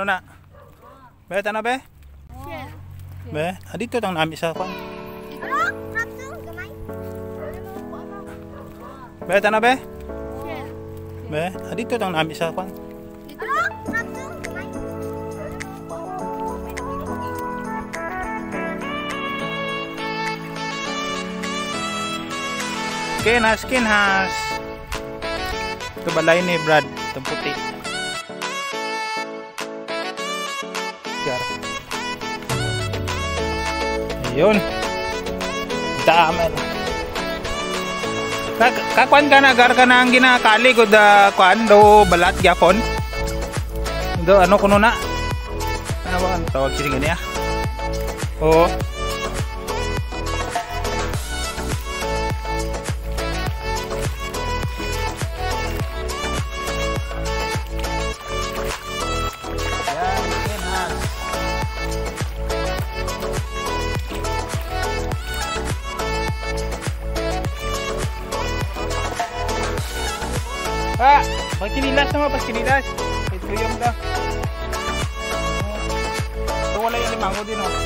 na? Be, tana be? Yeah. Be, dito tang nami sa kwan. Be, tana be? Yeah. Be, dito tang nami sa kwan. Skin has. Ito balay ni Brad, itong puti. Ayun. Daman. Kakwan ka na, gar ka na ang ginakali ko da kwan, do balat gyapon. Do ano kuno na? Ano ba ang tawag sila ganyan? Oo. Ah, pagkinilas naman, pagkinilas. Ito yung da. Ito wala yung limango din, oh.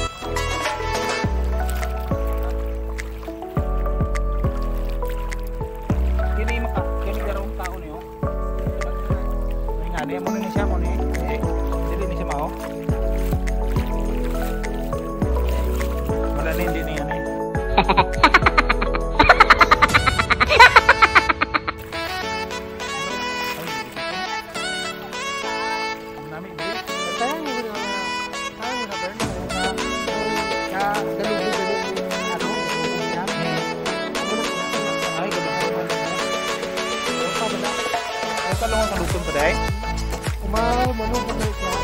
Kini garong tao niyo. Ay nga, niya muna ni siya mo ni. Dili ni siya mao. Wala na hindi niya ni. Kalungan sa lutong pa dahil? Manong pa tayo siya.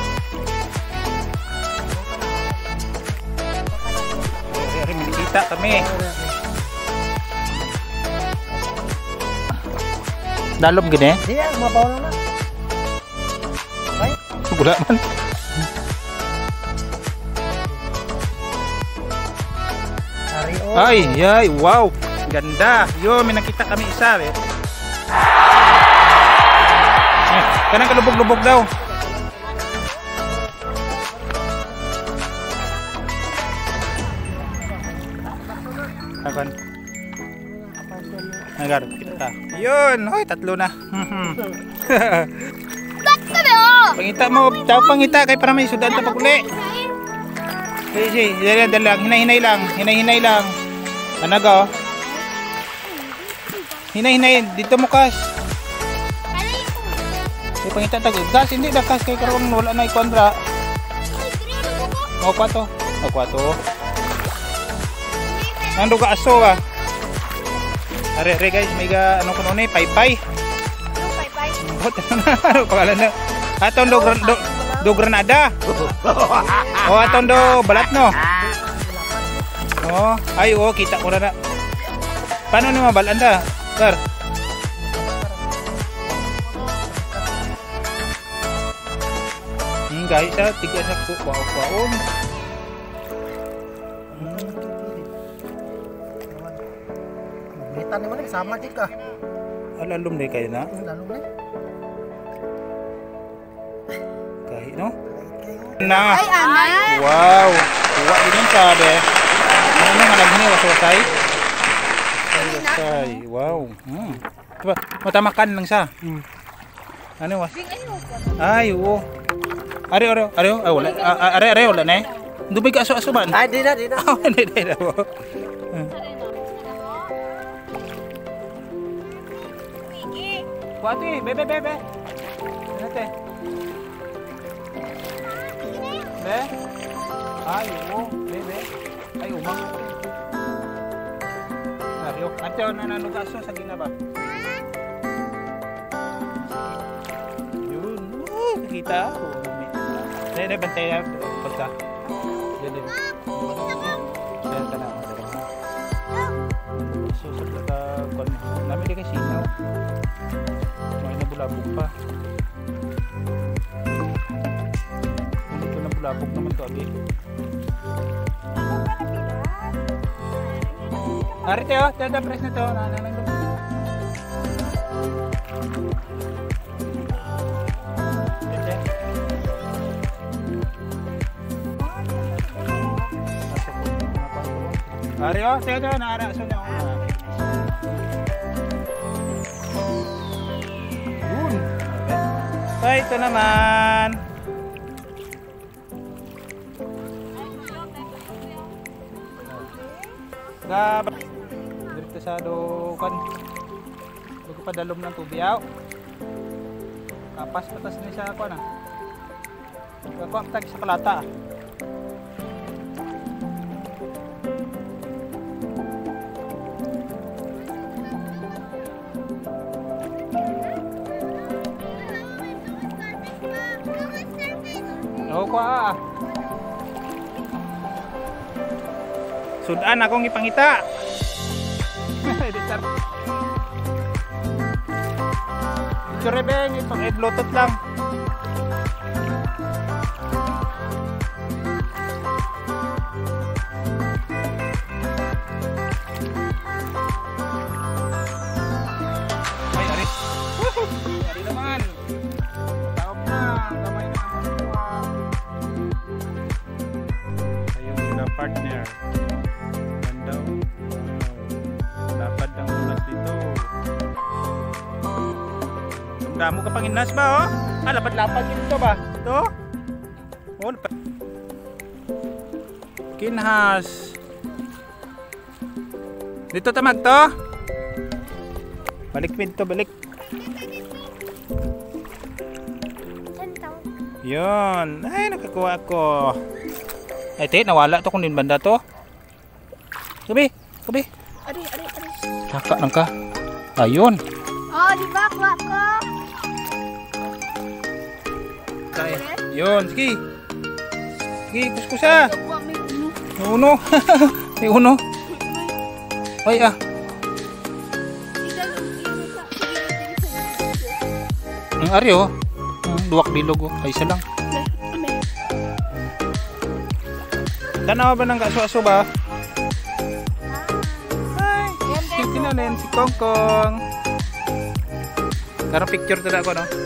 Ay, milikita kami. Dalom gini? Di, mabaw lang na. Ay? Gula man. Ay, wow. Ganda. Yo, may nakita kami isa. Eh. Kanang kalubog-lubog daw. Akan. Agar kita. Yun, hoy tatlo na. Pangita mo, daw pangita kay para may sudan ta paguli. Sige, dali, hinay-hinay lang. Ano ga? Hinay-hinay dito mo kas. Pangita tag gas hindi dakas kay karon wala na ikondra. O kwato. Nando ka aso ah. Are guys, may ga ano kuno ni paypay. Ano paypay? Ano pangalan na? Atong do granada. O atong do balat no. Oh, ay kita ko na. Paano ni mabalanda? Sir. Guys, tiga sa kuwaon. Kita naman sama ka. Alalum deh kayo na. Lalong na. Kahit no? Na. Ay, anay. Wow. Kuwa din sabi. Ano nga lagi wasay? Wasay. Wow. Diba, matamakan lang siya. Ano was? Ay, oo. Are wala. Are wala na eh. Dubay ka aso-aso man. Ay, di na. Oh, hindi na. Kuwati, bebe. Ano te? Be? Ay, oo, bebe. Ay, umang. Ario, ate nananong aso sa gina ba? Yun, kita ako. Dede bantay na pagka. Dede. Dede ka na. So sa pagka namin di kasi sinaw. May nabulabog pa. Hindi ko nabulabog naman to abi. Arite oh, dada press na to. Ari oh, teka naara so niya. Yun. Okay, ito naman. Gab. Dito sa dokan. Bago pa dalom ng tubiyaw. Kapas patas ni siya ako na. Ako ang tag sa kalata. Oo ko Sudan akong ipangita. Picture beng ipang-bluetooth lang. Ay, ari. Ari naman. Taop na, kamay na ang buwa. Ayun na partner. Ganda oh. Lapad ang ulas dito. Damo ka panginas ba oh? Lapad-lapad dito ba? Ito? Oh, lapad. Kinhas. Dito tamag to. Balik pin to, balik. Yun. Ay, nakakuha ako. Ay, te, nawala to kung din banda to. Gabi, gabi. Ari. Saka lang ka. Ayun. Oh, di ba? Kuha ko. Ay, yun, sige. Sige, kuskusa. Kuha may uno. May uno. May uno. Ay, ah. Ang ari oh. Ang duwak bilog oh. Ay, isa lang. Tanaw ba ng kaso-aso ba? Ay, cute na rin si Kongkong. Karang picture tada ako no.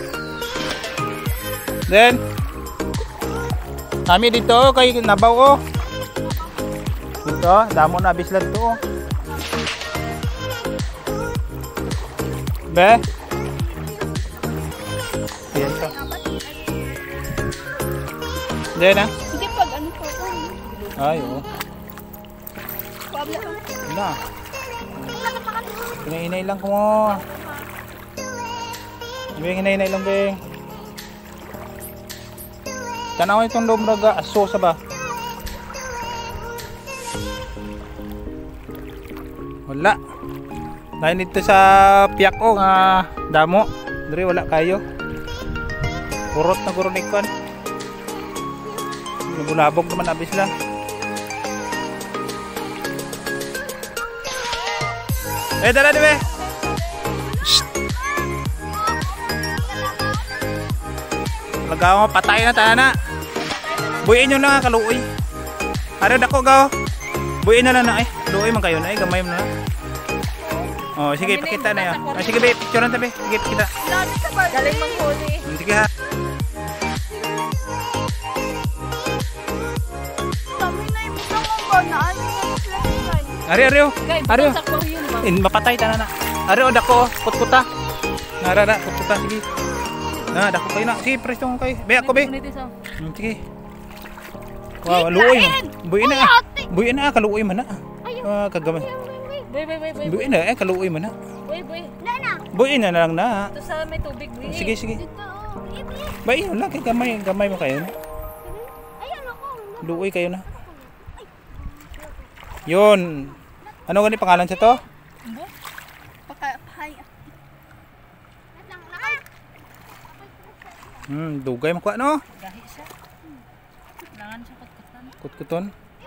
Then kami dito kay Nabaw oh. Dito, damo na bislat to oh. Be. Ayan to. Then ah. Hindi pag ano ko. Ay oh. Pabla. Na. Hinay-hinay lang ko mo. Hinay-hinay lang beng. Tanaw itong lumraga aso sa ba? Wala. Dahil dito sa piyak ko nga damo. Dari wala kayo. Kurot na guro nikon. Nabulabog naman abis lang. Dala dibe. Lagaw mo patay na tayo na. Buuin nyo na nga kaluoy. Are dako gaw. Buuin na lang na ay. Kaluoy man kayo na ay gamay mo na. Oh, sige pakita na 'yan. Oh, sige be, picturean ta be. Sige pakita. Galing manghuli. Sige ha. Kami na yung butang mo ba na ano yung flashlight? Ari. Ari. Sa aquarium ba? Mapatay ta na. Ari o dako kutkuta. Narara kutkuta sige. Na dako kayo na. Sige presto ko kay. Be ako be. Sige. Wow, luoy mo. Buuin na kaluoy man na. Kagamay. Buuin na kaluoy man na. Buuin na lang na. Ito sa may tubig. Sige. Bayin lang kay gamay mo kayo na. Luoy kayo na. Yun. Ano gani pangalan sa to? Dugay mo ko ano? Gahi siya. Kailangan siya Kutkuton.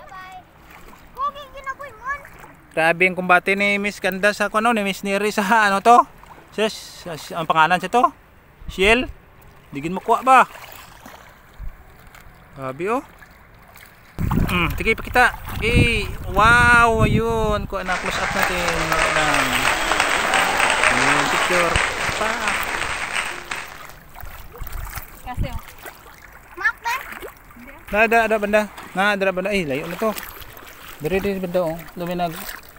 Grabe yung kumbate ni Miss Ganda sa ano ni Miss Neri sa ano to? Ang pangalan sa to? Shiel. Digin mo kuha ba? Grabe oh. Sige pakita. Wow, ayun. Kuha na close up natin. Picture. Pa. Kasi oh. Ada banda. Ada banda. Layo na to. Dire banda oh. Luminag.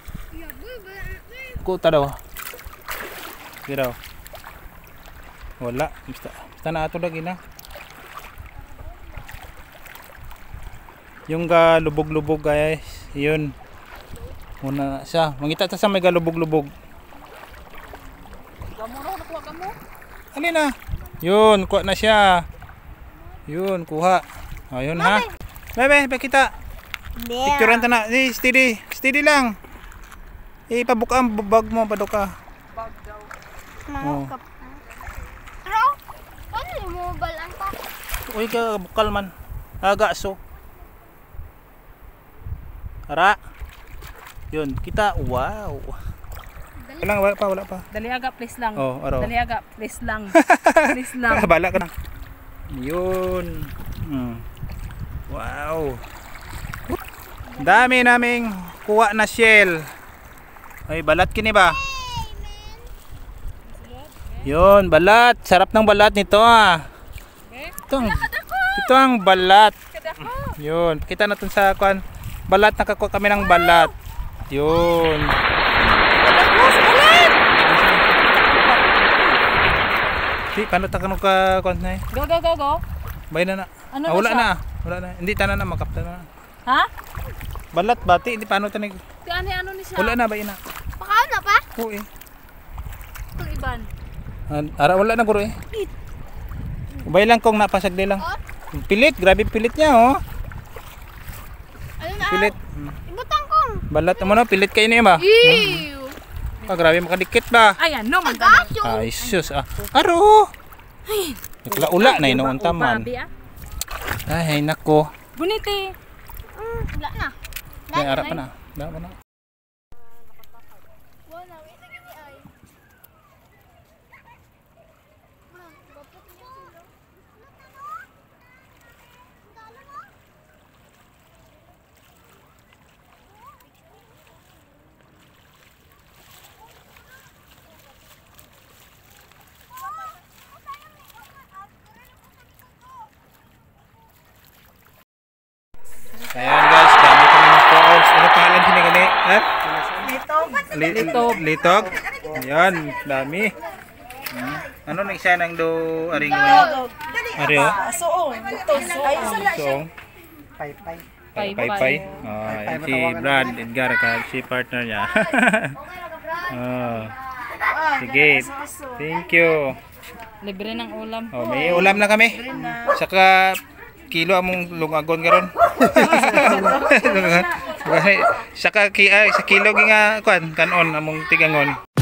Kuta daw. Sige daw. Wala. Basta na ato lagi na. Yung galubog-lubog guys. Yun. Muna na siya. Mangita sa may galubog-lubog. Gamo na, nakuha ka mo. Alin na? Yun, kuha na siya. Yun, kuha. Ayun ha. Bebe, kita. Picturean ta na. Steady. Steady lang. Ipabuka ang bag mo, paduka. Bag daw. Oh. Bro, paano mo balang pa? Uy, ka bukal man. Agaso. Ara. Yun, kita. Wow. Wala pa. Daliaga, please lang. Oh, aro. Daliaga, please lang. Please lang. Bala ka na. Yun. Wow. Dami naming kuha na shell. Ay, balat kini ba? Yun, balat. Sarap ng balat nito ah. Ito ang balat. Yun, kita natin sa kuan. Balat, nakakuha kami ng balat. Yun. Si, paano takano ka kuan na eh? Go. Bay na. Ano Wala na na. Wala na. Hindi tanan na makapta na. Ha? Balat bati, hindi paano tanig. Di ano ni siya? Wala na bay na. Pakaon na pa? Oo eh. Itong iban. Ara wala na guro eh. Bay lang kung napasagdi lang. Pilit, grabe pilit niya oh. Ano na? Pilit. Ibutang kong. Balat mo na, pilit kayo niya ba? Ew. Grabe makadikit ba? Ayan, no man ka. Ay sus ah. Aro. Ula na inuun taman. Ay nako. Buniti. Wala na. May ara pa na. Wala na. Wala, wait na gini ay. Gapot niya sila. Ayan guys, dami kami ng calls. Ano pangalan sila gani? Ha? Litog. Ayan, dami. Ano na isa nang do aring mo? Ari oh. Suong. Soong. Pay. Si Brad Edgar ka si partner niya. Sige. Thank you. Libre ng ulam. May ulam na kami. Saka kilo among lungagon karon. Saka sa kilo gi nga kuan kanon among tigangon.